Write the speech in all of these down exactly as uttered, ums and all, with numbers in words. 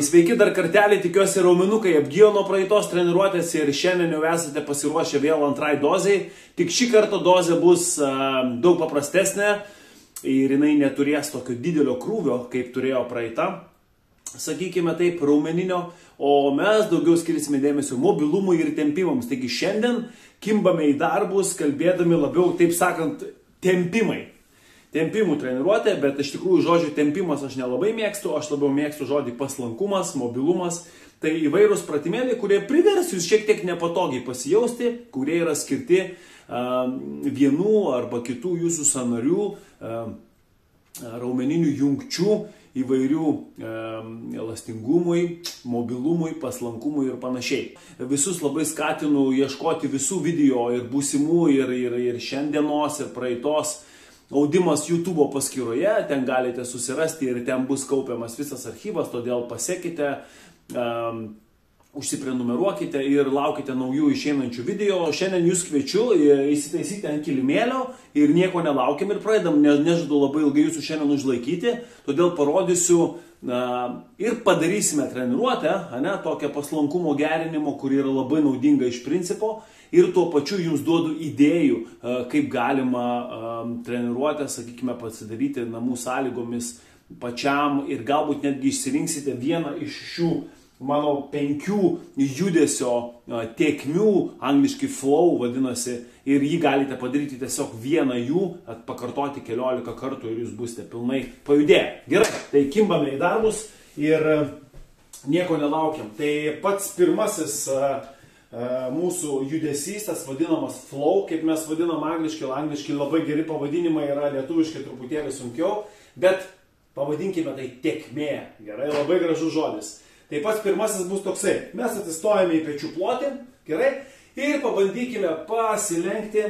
Sveiki dar kartelį, tikiuosi raumenukai apgijo nuo praeitos treniruotės ir šiandien jau esate pasiruošę vėl antrai dozei. Tik šį kartą dozė bus uh, daug paprastesnė ir jinai neturės tokio didelio krūvio, kaip turėjo praeita, sakykime taip, raumeninio, o mes daugiau skirsime dėmesio mobilumui ir tempimams. Taigi šiandien kimbame į darbus, kalbėdami labiau, taip sakant, tempimai. Tempimų treniruotė, bet iš tikrųjų žodžių tempimas aš nelabai mėgstu, aš labiau mėgstu žodį paslankumas, mobilumas. Tai įvairūs pratimėliai, kurie privers jūs šiek tiek nepatogiai pasijausti, kurie yra skirti uh, vienų arba kitų jūsų sąnarių, uh, raumeninių jungčių, įvairių uh, elastingumui, mobilumui, paslankumui ir panašiai. Visus labai skatinu ieškoti visų video ir būsimų, ir, ir, ir šiandienos, ir praeitos audimas YouTube paskyroje, ten galite susirasti ir ten bus kaupiamas visas archyvas, todėl pasiekite, um, užsiprenumeruokite ir laukite naujų išeinančių video. Šiandien jūs kviečiu įsitaisyti ant kilimėlio ir nieko nelaukiam ir pradedam, ne, nežadu labai ilgai jūsų šiandien užlaikyti, todėl parodysiu uh, ir padarysime treniruotę, ane, tokią paslankumo gerinimo, kuri yra labai naudinga iš principo. Ir tuo pačiu jums duodu idėjų, kaip galima treniruotę, sakykime, pasidaryti namų sąlygomis pačiam ir galbūt netgi išsirinksite vieną iš šių mano penkių judesio tėkmių, angliškai flow vadinasi, ir jį galite padaryti tiesiog vieną jų, pakartoti keliolika kartų ir jūs būsite pilnai pajudėję. Gerai, tai kimbame į darbus ir nieko nelaukiam. Tai pats pirmasis mūsų judesys, tas vadinamas flow, kaip mes vadinam angliškai, angliškai labai geri pavadinimai yra, lietuviškai truputėlį sunkiau, bet pavadinkime tai tėkmė, gerai, labai gražus žodis. Tai pats pirmasis bus toksai, mes atsistojame į pečių plotį, gerai, ir pabandykime pasilenkti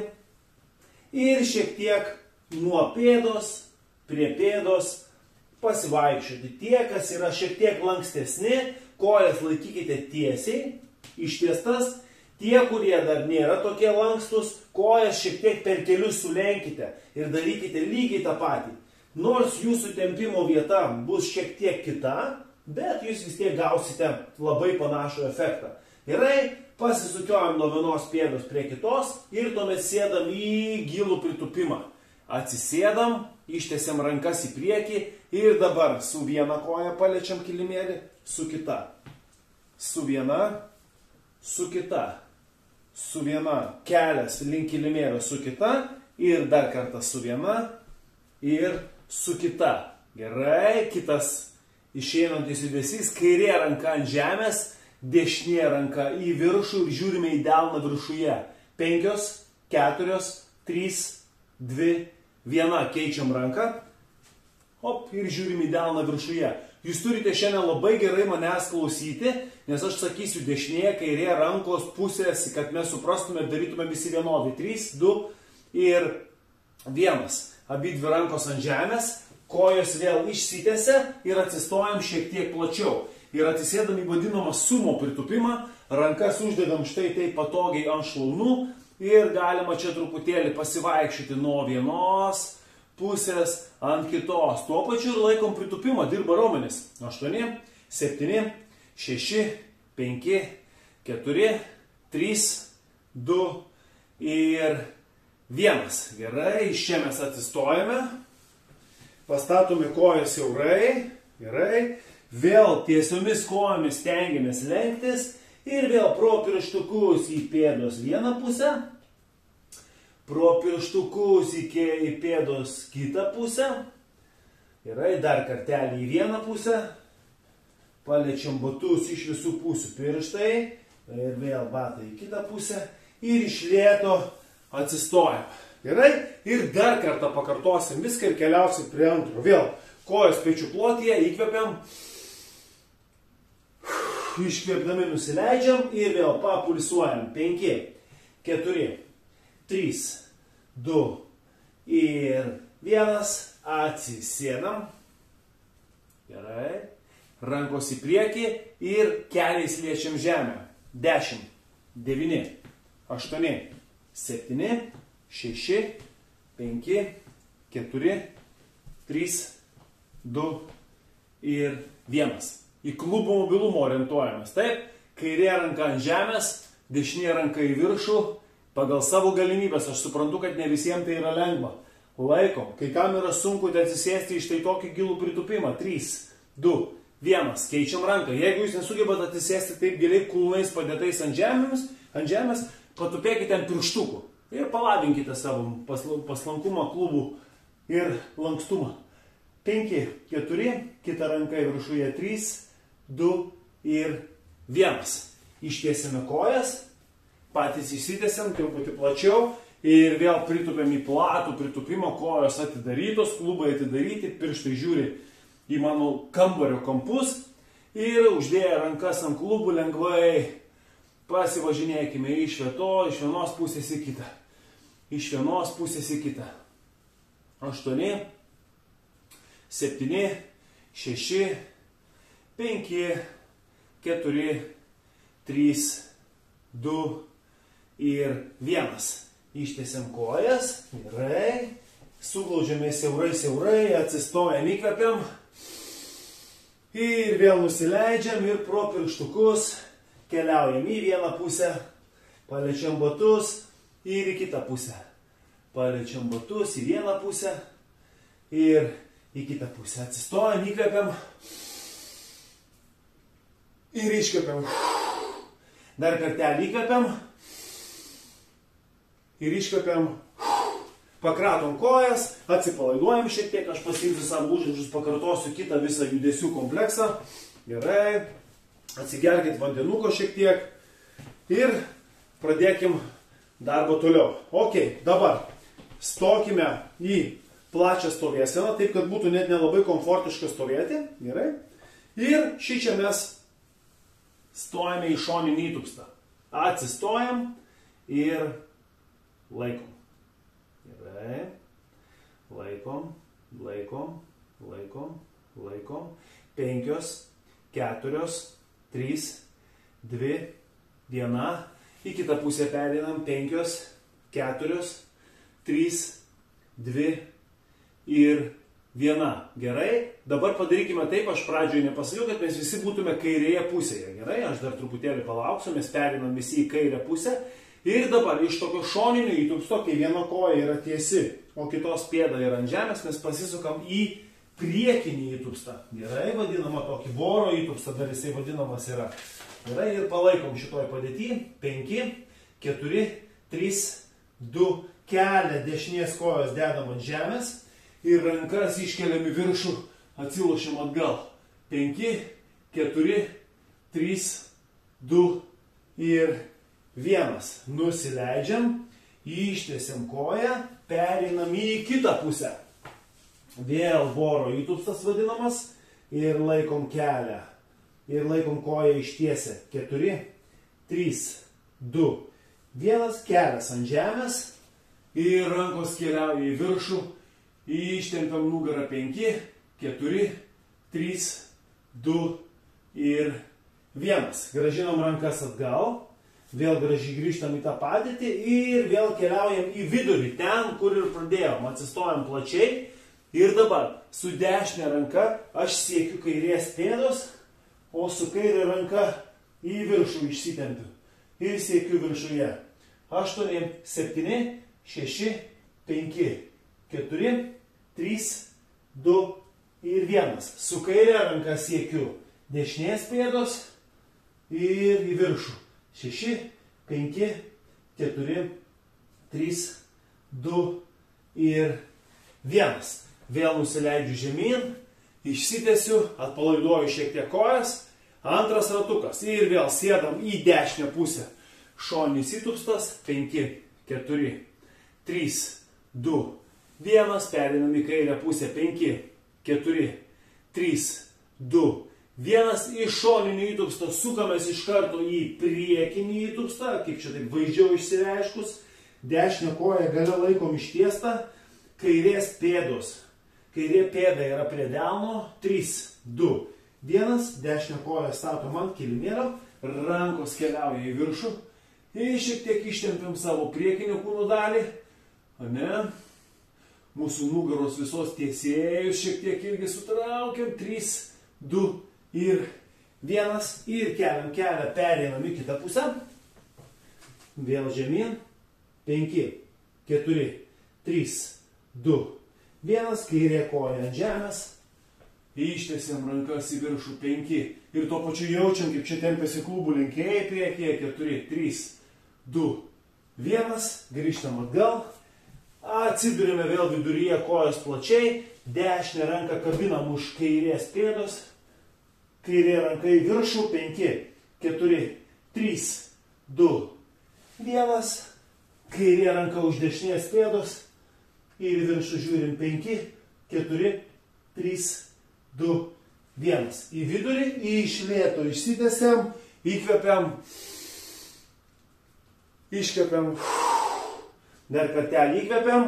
ir šiek tiek nuo pėdos prie pėdos pasivaikščioti. Tie, kas yra šiek tiek lankstesni, kojas laikykite tiesiai, ištiestas, tie, kurie dar nėra tokie lankstus, kojas šiek tiek per kelius sulenkite ir darykite lygiai tą patį. Nors jūsų tempimo vieta bus šiek tiek kita, bet jūs vis tiek gausite labai panašų efektą. Gerai, pasisukiojam nuo vienos pėdos prie kitos ir tuomet sėdam į gilų pritūpimą. Atsisėdam, ištiesiam rankas į priekį ir dabar su viena koja paliečiam kilimėlį, su kita. Su viena, su kita, su viena, kelias link kilimėlio su kita ir dar kartą su viena ir su kita. Gerai, kitas išeinantis judesys, kairė ranka ant žemės, dešinė ranka į viršų ir žiūrime į delną viršuje. Penkios, keturios, trys, dvi, viena, keičiam ranką, hop, ir žiūrime į delną viršuje. Jūs turite šiandien labai gerai manęs klausyti, nes aš sakysiu dešinėje, kairė rankos pusės, kad mes suprastume, darytume visi vienodai. trys, du ir vienas. Abi dvi rankos ant žemės, kojos vėl išsitęsia ir atsistojam šiek tiek plačiau. Ir atsisėdam į vadinamą sumo pritūpimą, rankas uždedam štai taip patogiai ant šlaunų ir galima čia truputėlį pasivaikščioti nuo vienos pusės ant kitos. Tuo pačiu ir laikom pritūpimą, dirba raumenis. aštuoni, septyni, šeši, penki, keturi, trys, du ir vienas. Gerai, iš čia mes atsistojame. Pastatome kojas siaurai. Gerai. Vėl tiesiomis kojomis stengiamės lenktis. Ir vėl pro pirštukus į pėdos vieną pusę. Pro pirštukus iki į pėdos kitą pusę. Gerai, dar kartelį į vieną pusę. Paliečiam batus iš visų pusių pirštai. Ir vėl batai į kitą pusę. Ir iš lėto atsistojam. Gerai, ir dar kartą pakartosim viską ir keliausim prie antro. Vėl kojos pečių plotyje, įkvepiam. Iškvėpdami nusileidžiam ir vėl papulsuojam. penki, keturi, trys, du ir vienas. Atsisėdam. Gerai. Rankos į priekį ir keliais liečiam žemę. dešimt, devyni, aštuoni, septyni, šeši, penki, keturi, trys, du ir vienas. į klubo mobilumą orientuojamės. Taip, kairė ranka ant žemės, dešinė ranka į viršų, pagal savo galimybės. Aš suprantu, kad ne visiems tai yra lengva. Laikom. Kai kam yra sunku tai atsisėsti iš tai tokį gilų pritupimą. trys, du, vienas. Keičiam ranką. Jeigu jūs nesugebat atsisėsti taip giliai kulnais padėtais ant žemės, ant žemės, patupėkite ant pirštukų. Ir palavinkite savo paslankumą, klubų ir lankstumą. penki, keturi, kita ranka į viršuje, trys, du ir vienas. Ištiesime kojas, patys išsitiesiam, truputį plačiau ir vėl pritupėm į platų pritupimą, kojos atidarytos, klubai atidaryti, pirštai žiūri į mano kambario kampus ir uždėję rankas ant klubų lengvai pasivažinėkime iš vieto, iš vienos pusės į kitą. Iš vienos pusės į kitą. aštuoni, septyni, šeši, penki, keturi, trys, du ir vienas. Ištiesiam kojas, gerai, suglaudžiame siaurai, siaurai, atsistojam, įkvepiam ir vėl nusileidžiam ir pro pirštukus keliaujam į vieną pusę, paliečiam batus ir į kitą pusę. Paliečiam batus į vieną pusę ir į kitą pusę. Atsistojam, įkvepiam ir iškvepiam. Dar kartelį įkvepiam ir iškvepiam. Pakratom kojas, atsipalaiduojam šiek tiek, aš pasiimsiu savo užrašus, pakartosiu kitą visą judesių kompleksą. Gerai, atsigerkit vandenuko šiek tiek ir pradėkim darbą toliau. Ok, dabar stokime į plačią stovėseną, taip kad būtų net nelabai komfortiška stovėti. Gerai. Ir šį čia mes stojame į šoninį įtupstą. Atsistojam ir laikom. Gerai. Laikom, laikom, laikom, laikom. Penkios, keturios, trys, dvi, viena. Į kitą pusę pereinam. Penkios, keturios, trys, dvi ir viena. Gerai. Dabar padarykime taip, aš pradžioje nepasakiau, kad mes visi būtume kairėje pusėje. Gerai, aš dar truputėlį palauksiu, mes pereinam visi į kairę pusę. Ir dabar iš tokio šoninio įtupsto, kai viena koja yra tiesi, o kitos pėda yra ant žemės, mes pasisukam į priekinį įtupstą. Gerai, vadinama tokį voro įtupstą, dar jisai vadinamas yra. Gerai, ir palaikom šitoj padėtį. penki, keturi, trys, du, kelią dešinės kojos dedam ant žemės ir rankas iškeliam į viršų, atsilošiam atgal. penki, keturi, trys, du ir vienas. Nusileidžiam, ištiesiam koją, pereinam į kitą pusę. Vėl voro įtupstas vadinamas ir laikom kelią. Ir laikom koją ištiesę. keturi, trys, du, vienas, kelias ant žemės ir rankos keliauja į viršų. Ištempiam nugarą. penki, keturi, trys, du ir vienas. Grąžinam rankas atgal. Vėl gražiai grįžtam į tą padėtį ir vėl keliaujam į vidurį, ten, kur ir pradėjom. Atsistojam plačiai ir dabar su dešinė ranka aš siekiu kairės pėdos, o su kairė ranka į viršų išsitempiu ir siekiu viršuje. aštuoni, septyni, šeši, penki, keturi, trys, du ir vienas. Su kairė ranka siekiu dešinės pėdos ir į viršų. šeši, penki, keturi, trys, du ir vienas. Vėl nusileidžiu žemyn, išsitiesiu, atpalaiduoju šiek tiek kojas, antras ratukas ir vėl sėdam į dešinę pusę. Šoninis įtupstas, penki, keturi, trys, du, vienas, pereinam į kairę pusę, penki, keturi, trys, du, vienas. Iš šoninio įtupsto sukamės iš karto į priekinį įtupstą, kaip čia taip vaizdžiau išsireiškus. Dešinę koją gale laikom ištiestą, kairės pėdos. Kairė pėda yra prie delno, trys, du, vienas, dešinę koją statom ant kilimėlio, rankos keliauja į viršų ir šiek tiek ištempiam savo priekinio kūno dalį. Ane? Mūsų nugaros visos tiesėjus šiek tiek irgi sutraukiam, trys, du ir vienas ir keliam kelią, pereinam į kitą pusę. Vėl žemyn, penki, keturi, trys, du, vienas, kairė koja ant žemės. Ištiesiam rankas į viršų, penki. Ir tuo pačiu jaučiam, kaip čia tempiasi klubų linkėjai priekyje, keturi, trys, du, vienas. Grįžtam atgal. Atsidurime vėl viduryje kojos plačiai. Dešinę ranką kabinam už kairės pėdos. Kairė ranka į viršų, penki, keturi, trys, du, vienas. Kairė ranka už dešinės pėdos. Ir į viršų žiūrim, penki, keturi, trys, du, vienas. Į vidurį, iš lėto išsitęsiam, įkvepiam, iškvepiam, dar kartelį įkvepiam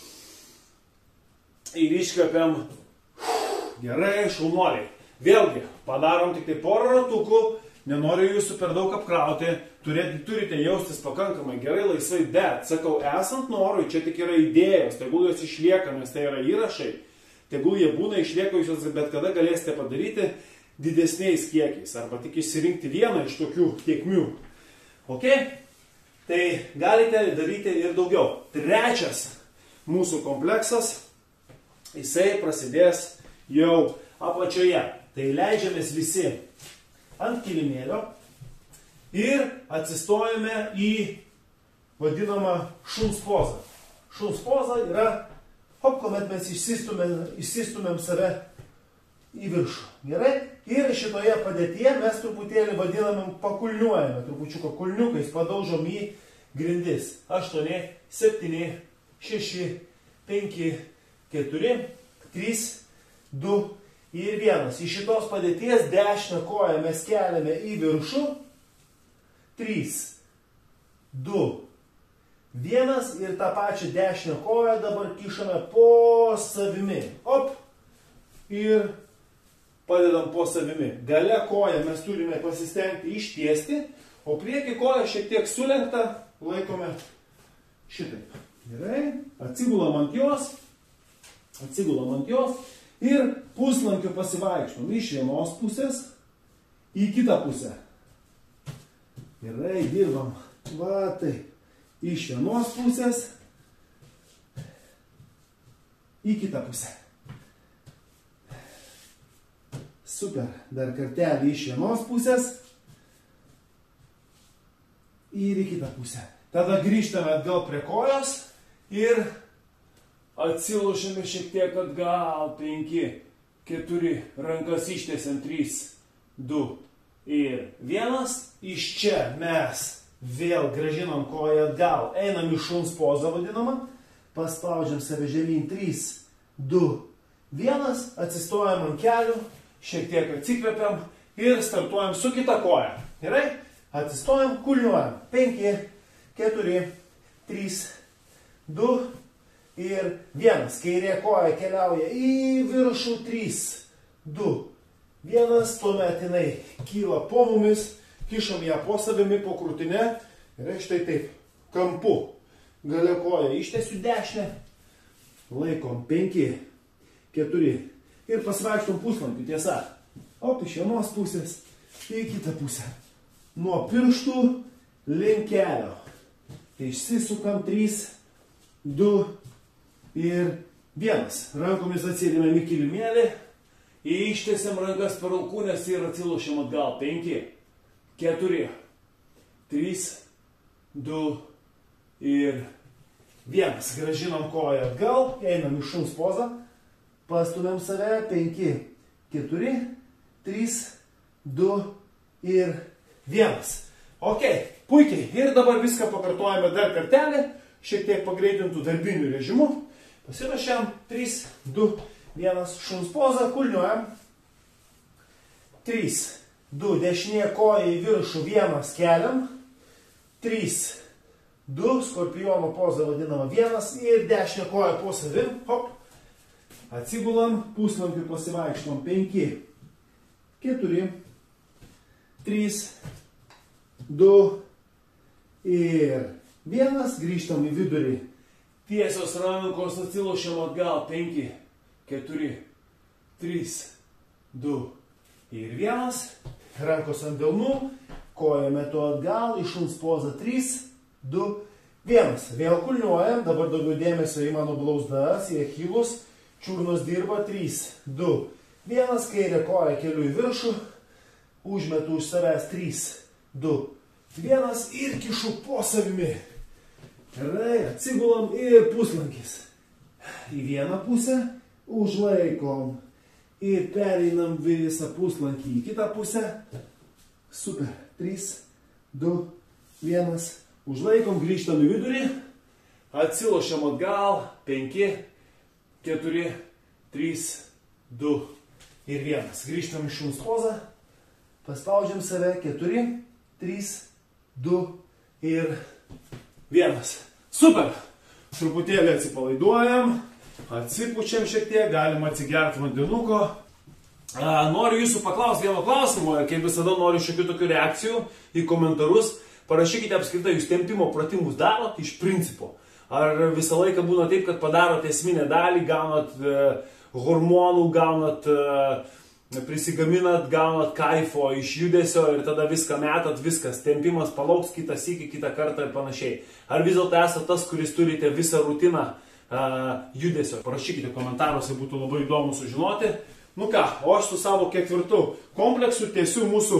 ir iškvepiam. Gerai, šaunuoliai. Vėlgi, padarom tik tai porą ratukų, nenoriu jūsų per daug apkrauti, turėti, turite jaustis pakankamai gerai, laisvai, bet, sakau, esant norui, čia tik yra idėjos, tegul jos išlieka, nes tai yra įrašai. Tegul jie būna išlieka, jūs bet kada galėsite padaryti didesniais kiekiais, arba tik išsirinkti vieną iš tokių tiekmių. Ok? Tai galite daryti ir daugiau. Trečias mūsų kompleksas, jisai prasidės jau apačioje. Tai leidžiamės visi ant kilimėlio ir atsistojame į vadinamą šuns pozą. Šuns poza yra hop, kuomet mes išsistumėm, išsistumėm save į viršų. Gerai? Ir šitoje padėtyje mes truputėlį vadinamėm pakulniuojame, trupučiuką kulniukais padaužom į grindis. aštuoni, septyni, šeši, penki, keturi, trys, du ir vienas. Iš šitos padėties dešinę koją mes keliame į viršų. trys, du, vienas ir tą pačią dešinę koją dabar kišame po savimi. Op. Ir padedam po savimi. Gale koją mes turime pasistengti ištiesti, o priekį koją šiek tiek sulenktą laikome šitaip. Gerai. Atsigulam ant jos. Atsigulam ant jos. Ir puslankiu pasivaikštom iš vienos pusės į kitą pusę. Gerai, dirbam. Va taip. Iš vienos pusės į kitą pusę. Super. Dar kartelį iš vienos pusės ir į kitą pusę. Tada grįžtame atgal prie kojos ir atsilošime šiek tiek atgal. penki, keturi, rankas ištiesiam, trys, du ir vienas. Iš čia mes vėl grąžinam koją atgal, einam į šuns pozą vadinamą, paspaudžiam save žemyn, trys, du, vienas, atsistojam ant kelių, šiek tiek atsikvepiam ir startuojam su kita koja. Gerai? Atsistojam, kulniuojam, penki, keturi, trys, du ir vienas. Kairė koja keliauja į viršų, trys, du, vienas, tuomet jinai kyla po mumis, kišam ją po savimi, po krūtinę ir štai taip, kampu. Gale koją ištiesiu dešinę, laikom penki, keturi ir pasivaikštom puslankiu, tiesa. Op, iš vienos pusės į kitą pusę. Nuo pirštų link kelio. Išsisukam, trys, du ir vienas. Rankomis atsėdėme į kilimėlį, ištiesiam rankas per alkūnes ir atsilošiam atgal. penki, keturi, trys, du ir vienas. Grąžinam koją atgal, einam į šuns pozą, pastumėm save, penki, keturi, trys, du ir vienas. Ok, puikiai. Ir dabar viską pakartojame dar kartelį, šiek tiek pagreitintų darbinių režimų. Pasirašėm, trys, du, vienas, šuns pozą, kulniuojam. trys, du, dešinė koja į viršų, vienas, keliam. trys, du, skorpiono poza vadinama, vienas ir dešinė koja po savim, hop. Atsigulam, puslankiu pasivaikštom, penki, keturi, trys, du ir vienas, grįžtam į vidurį. Tiesios rankos, atsilošiam atgal, penki, keturi, trys, du ir vienas. rankos ant delnų, koja metu atgal, į šuns pozą trys, du, vienas. Vėl kulniuojam, dabar daugiau dėmesio į mano blauzdas, į achilus, čiurnos dirba, trys, du, vienas, kairė koja keliu į viršų, užmetu už savęs, trys, du, vienas ir kišu po savimi. Gerai, atsigulam ir puslankis. Į vieną pusę, užlaikom ir pereinam visą puslankį į kitą pusę. Super, trys, du, vienas, užlaikom, grįžtam į vidurį, atsilošiam atgal, penki, keturi, trys, du ir vienas. Grįžtam į šuns pozą, paspaudžiam save, keturi, trys, du ir vienas. Super! Truputėlį atsipalaiduojam, atsipučiam šiek tiek, galim atsigerti vandenuko. Noriu jūsų paklausti vieno klausimo, kaip visada noriu šiokių tokių reakcijų į komentarus. Parašykite apskritai, jūs tempimo pratimus darot iš principo. Ar visą laiką būna taip, kad padarote esminę dalį, gaunat e, hormonų, gaunat, e, prisigaminat, gaunat kaifo iš judesio ir tada viską metat, viskas, tempimas palauks kitą sykį, kitą kartą ir panašiai. Ar vis dėlto esate tas, kuris turite visą rutiną e, judesio? Parašykite komentaruose, būtų labai įdomu sužinoti. Nu ką, o aš su savo ketvirtu kompleksu tiesiu mūsų,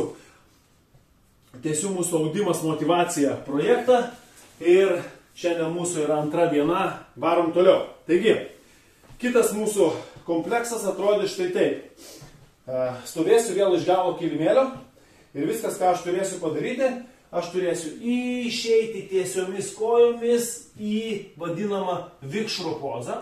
tiesiu mūsų audimas motyvacija projektą ir šiandien mūsų yra antra diena, varom toliau. Taigi, kitas mūsų kompleksas atrodė štai taip. Stovėsiu vėl iš galo kilimėlio ir viskas, ką aš turėsiu padaryti, aš turėsiu išeiti tiesiomis kojomis į vadinamą vikšro pozą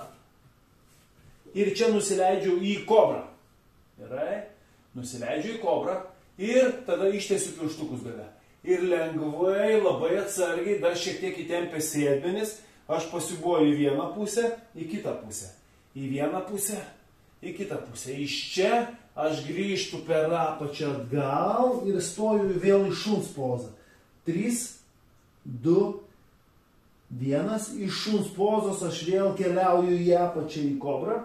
ir čia nusileidžiu į kobrą. Gerai, nusileidžiu į kobrą ir tada ištiesiu pirštukus gale. Ir lengvai, labai atsargiai, dar šiek tiek įtempę sėdmenis, aš pasiubuoju į vieną pusę, į kitą pusę. Į vieną pusę, į kitą pusę. Iš čia aš grįžtu per apačią atgal ir stoju vėl į šuns pozą. trys, du, vienas. Iš šuns pozos aš vėl keliauju į apačią į kobrą.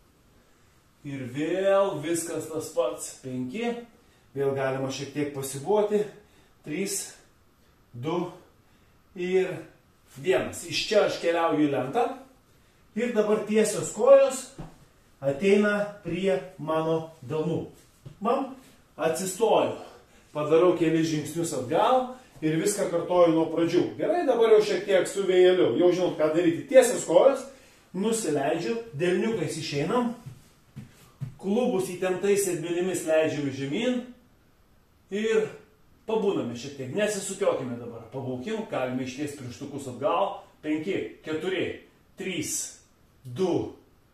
Ir vėl viskas tas pats. penki. Vėl galima šiek tiek pasibuoti. trys, du ir vienas. Iš čia aš keliauju į lentą. Ir dabar tiesios kojos ateina prie mano delnų. Man atsistoju. Padarau kelis žingsnius atgal ir viską kartoju nuo pradžių. Gerai, dabar jau šiek tiek su vėjeliu. Jau žinot, ką daryti. Tiesios kojos. Nusileidžiu. Delniukais išeinam. Klubus įtemptais sėdmenimis leidžiame žemyn. Ir pabūname šiek tiek. Nesisukiokime dabar. Pabūkim. Galime išties pirštukus atgal. penki, keturi, trys, du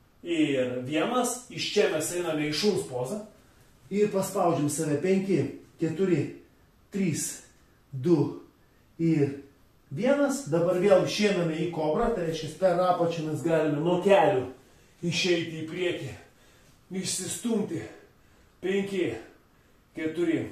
ir vienas. Iš čia mes einame į šuns pozą. Ir paspaudžiam save. penki, keturi, trys, du ir vienas. Dabar vėl išeiname į kobrą. Tai reiškia, per apačią mes galime nuo kelių išeiti į priekį. Išsistumti. penki, keturi,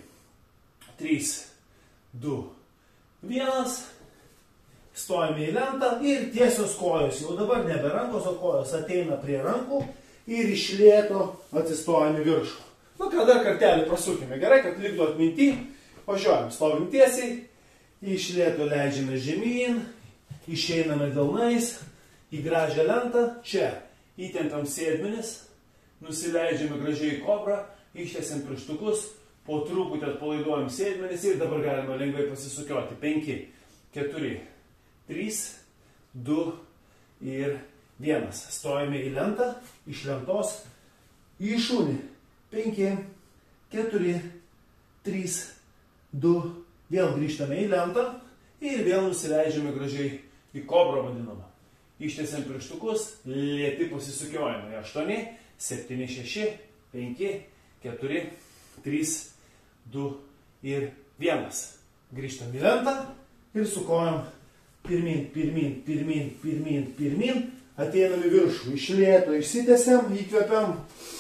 trys, du, vienas. Stojame į lentą ir tiesios kojos. Jau dabar nebe rankos, o kojos ateina prie rankų ir iš lėto atsistojame viršų. Nu, ką dar kartelį prasukime. Gerai, kad liktų atminty. Važiuojam, stovim tiesiai. Iš lėto leidžiame žemyn. Išeiname delnais į gražią lentą. Čia įtempiam sėdmenis. Nusileidžiame gražiai į kobrą. Ištiesiam pirštukus. Po truputį atpalaiduojam sėdmenis ir dabar galime lengvai pasisukioti. penki, keturi, trys, du ir vienas. Stojame į lentą, iš lentos į šunį. penki, keturi, trys, du. Vėl grįžtame į lentą ir vėl nusileidžiame gražiai į kobrą vadinamą. Ištiesiam pirštukus, lėti pasisukiojame. aštuoni, septyni, šeši, penki, keturi, trys, du ir vienas. Grįžtam į lentą ir su kojom pirmin, pirmin, pirmin, pirmin, pirmin. Ateinam į viršų. Iš lėto išsitęsiam, įkvepiam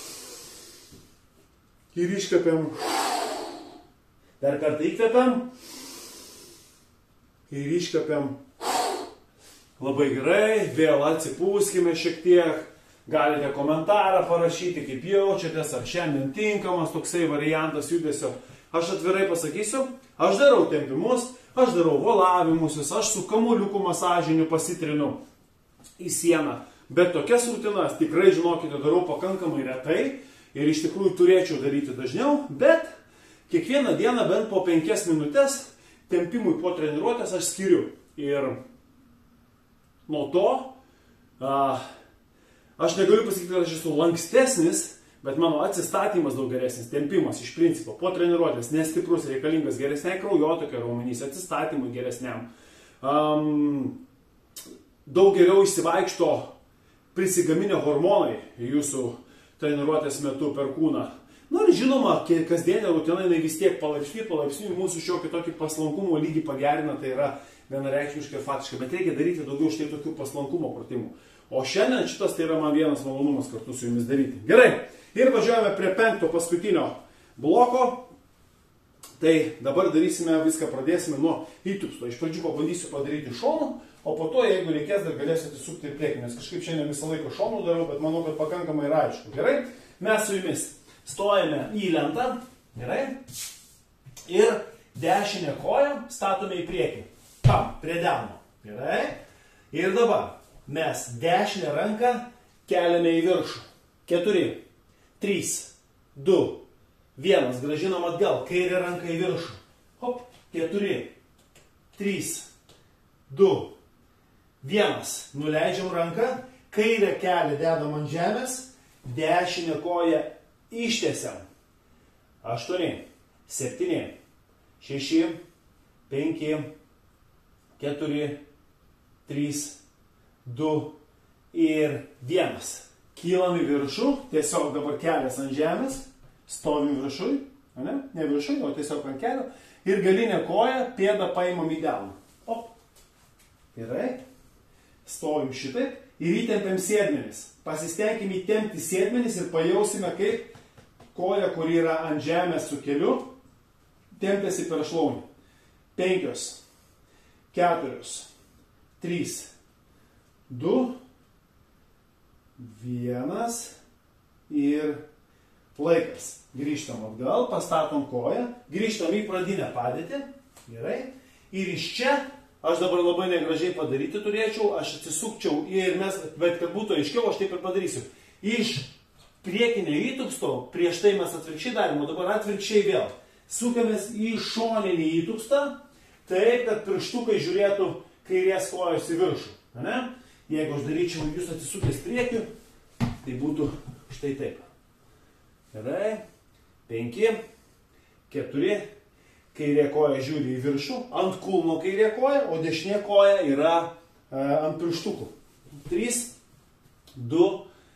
ir iškvepiam. Dar kartą įkvepiam ir iškvepiam. Labai gerai. Vėl atsipūskime šiek tiek. Galite komentarą parašyti, kaip jaučiatės, ar šiandien tinkamas toksai variantas judesio, aš atvirai pasakysiu, aš darau tempimus, aš darau volavimusius, aš su kamuoliuku masažiniu pasitrinu į sieną. Bet tokias rutinas tikrai, žinokite, darau pakankamai retai ir iš tikrųjų turėčiau daryti dažniau, bet kiekvieną dieną bent po penkias minutės tempimui po treniruotės aš skiriu. Ir nuo to a, aš negaliu pasakyti, kad aš esu lankstesnis, bet mano atsistatymas daug geresnis, tempimas iš principo po treniruotės nestiprus, reikalingas geresniai kraujotakai raumenys, atsistatymui geresniam. Um, daug geriau išsivaikšto prisigaminę hormonai jūsų treniruotės metu per kūną. Na ir žinoma, kasdienė rutina vis tiek palaipsniui, palaipsniui mūsų šiokį tokį paslankumo lygį pagerina, tai yra vienareikšmiškai ir faktiškai, bet reikia daryti daugiau štai tokių paslankumo pratimų. O šiandien šitas tai yra man vienas malonumas kartu su jumis daryti. Gerai, ir važiuojame prie penkto paskutinio bloko. Tai dabar darysime viską, pradėsime nuo įtūpsto. Iš pradžių pabandysiu padaryti šonų, o po to, jeigu reikės, dar galėsite sukti ir priekį, nes kažkaip šiandien visą laiką šonų darau, bet manau, kad pakankamai yra aišku. Gerai, mes su jumis stojame į lentą, gerai, ir dešinę koją statome į priekį. Tam, prie delno. Gerai. Ir dabar mes dešinę ranką keliame į viršų. Keturi, trys, du, vienas. Grąžinam atgal. Kairę ranką į viršų. Hop. Keturi, trys, du, vienas. Nuleidžiam ranką. Kairę kelią dedam ant žemės. Dešinę koją ištiesiam. Aštuoni, septyni, šeši, penki, keturi, trys, du ir vienas. Kylam į viršų, tiesiog dabar kelias ant žemės, stovim viršui, ne, ne viršui, o tiesiog ant kelio, ir galinę koją, pėdą paimam į delną. Op. Gerai. Stovim šitaip ir įtempiam sėdmenis. Pasistengime įtempti sėdmenis ir pajausime, kaip koja, kuri yra ant žemės su keliu, tempiasi per šlaunį. Penkios. Keturios, trys, du, vienas ir laikas. Grįžtam atgal, pastatom koją, grįžtam į pradinę padėtį. Gerai. Ir iš čia, aš dabar labai negražiai padaryti turėčiau, aš atsisukčiau ir mes, bet kad būtų aiškiau, aš taip ir padarysiu. Iš priekinio įtūpsto, prieš tai mes atvirkščiai darėm, o dabar atvirkščiai vėl. Sukamės į šoninį įtūpstą. Taip, kad pirštukai žiūrėtų kairės kojos į viršų. Ne? Jeigu aš daryčiau jūs atsisukęs priekiu, tai būtų štai taip. Gerai. Penki, keturi, kairė koja žiūri į viršų, ant kulno kairė koja, o dešinė koja yra e, ant pirštukų. Trys, du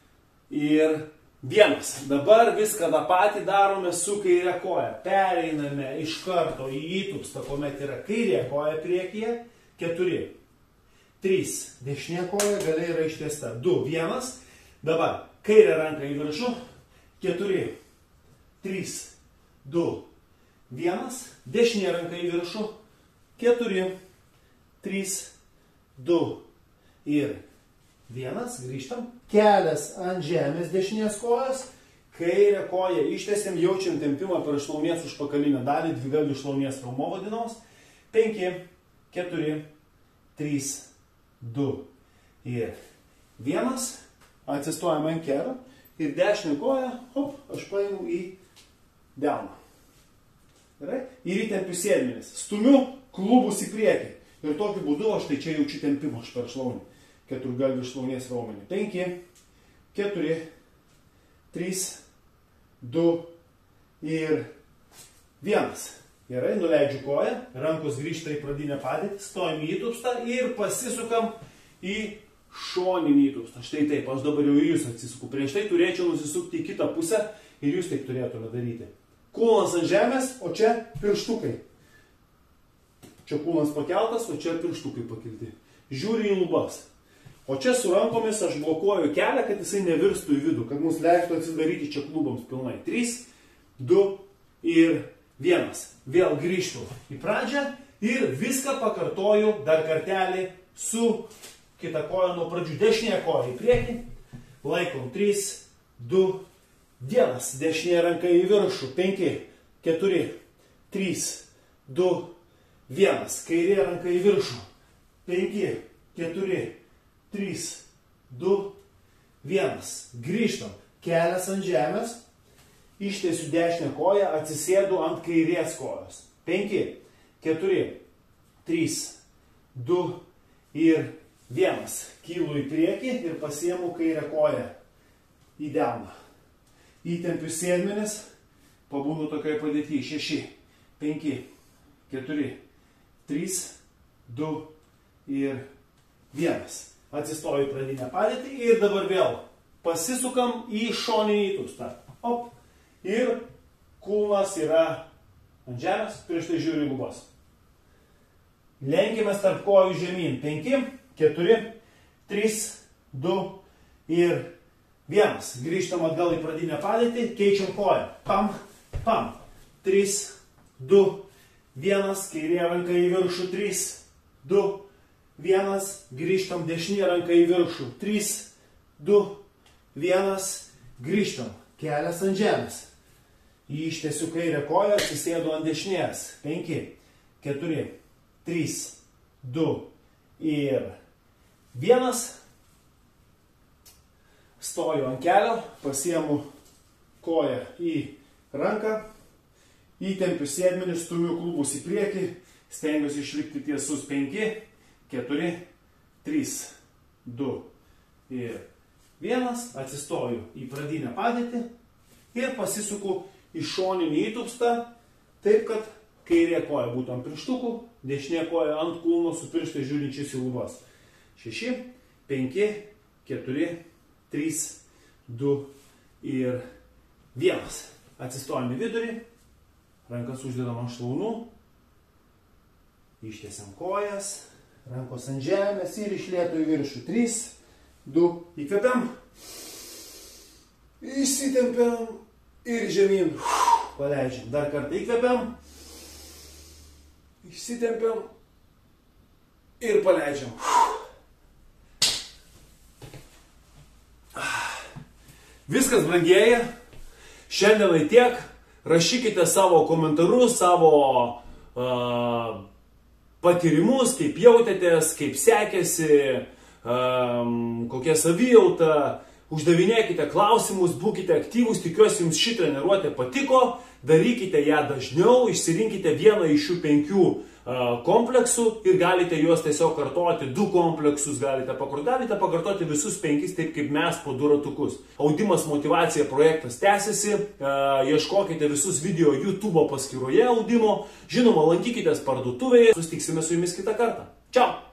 ir vienas. Dabar viską tą patį darome su kairė koja. Pereiname iš karto į įtūpstą, kuomet yra kairė koja priekyje. Keturi. Trys. Dešinė koja galiai yra ištiesta. Du. Vienas. Dabar kairė ranka į viršų. Keturi. Trys. Du. Vienas. Dešinė ranka į viršų. Keturi. Trys. Du. Ir vienas, grįžtam, kelias ant žemės dešinės kojos, kairę koją ištiesiam, jaučiam tempimą per šlaunies užpakalinę dalį, dvigalvių šlaunies raumo vadinamos. Penki, keturi, trys, du ir vienas. Atsistojam ant kelio ir dešinę koją, hop, aš paimu į delną. Gerai? Ir įtempiu sėdmenis. Stumiu klubus į priekį. Ir tokiu būdu aš tai čia jaučiu tempimą aš per šlaunį. Keturgalvių šlaunies raumenį. Penki, keturi, trys, du ir vienas. Gerai, nuleidžiu koją, rankos grįžta į pradinę padėtį, stojam į įtūpstą ir pasisukam į šoninį įtūpstą. Štai taip, aš dabar jau į jūs atsisuku. Prieš tai turėčiau nusisukti į kitą pusę ir jūs taip turėtume daryti. Kūnas ant žemės, o čia pirštukai. Čia kūnas pakeltas, o čia pirštukai pakelti. Žiūri į lubas. O čia su rankomis aš blokuoju kelią, kad jisai nevirstų į vidų, kad mums leistų atsidaryti čia klubams pilnai. Trys, du ir vienas. Vėl grįžtu į pradžią ir viską pakartoju dar kartelį su kita koja nuo pradžių. Dešinė koja į priekį. Laikom trys, du, vienas. Dešinė ranka į viršų. penki, keturi, trys, du, vienas. Kairė ranka į viršų. penki, keturi, trys, du, vienas. Grįžtam. Kelias ant žemės. Ištiesiu dešinę koją, atsisėdu ant kairės kojos. penki, keturi, trys, du ir vienas. Kylu į priekį ir pasiemu kairę koją į delną. Įtempiu sėdmenis, pabūnu tokioje padėtyje. šeši, penki, keturi, trys, du ir vienas. Atsistoju į pradinę padėtį ir dabar vėl pasisukam į šoninį įtūpstą. Op. Ir kūnas yra ant žemės, prieš tai žiūriu į lubas. Lenkimės tarp kojų žemyn. penki, keturi, trys, du ir vienas. Grįžtam atgal į pradinę padėtį, keičiam koją. Pam, pam. trys, du, vienas. Kairė ranka į viršų. trys, du, vienas. Grįžtam dešinė ranka į viršų. trys, du, vienas. Grįžtam. Kelias ant žemės. Ištiesiu kairę koją, atsisėdu ant dešinės. penki, keturi, trys, du ir vienas. Stoju ant kelio, pasiemu koją į ranką, įtempiu sėdmenis, stumiu klubus į priekį, stengiuosi išlikti tiesus. penki, keturi, trys, du ir vienas. Atsistoju į pradinę padėtį ir pasisuku į šoninį įtūpstą, taip kad kairė koja būtų ant pirštukų, dešinė koja ant kulno su pirštai žiūrinčiais į lubas. šeši, penki, keturi, trys, du ir vienas. Atsistojame į vidurį, rankas uždedam ant šlaunų, ištiesiam kojas, rankos ant žemės ir iš lėto į viršų. trys, du, įkvepiam, įsitempiam ir žemyn. Paleidžiam. Dar kartą įkvepiam, išsitempiam ir paleidžiam. Viskas, brangieji. Šiandienai tiek. Rašykite savo komentarus, savo uh, patyrimus, kaip jautėtės, kaip sekėsi, um, kokia savijauta. Uždavinėkite klausimus, būkite aktyvūs, tikiuosi jums ši treniruotė patiko, darykite ją dažniau, išsirinkite vieną iš šių penkių uh, kompleksų ir galite juos tiesiog kartoti, du kompleksus galite pakartoti, galite pakartoti visus penkis, taip kaip mes po du ratukus. Audimas motyvacija projektas tęsiasi, uh, ieškokite visus video YouTube paskyroje audimo, žinoma, lankykitės parduotuvėje, susitiksime su jumis kitą kartą. Čiau!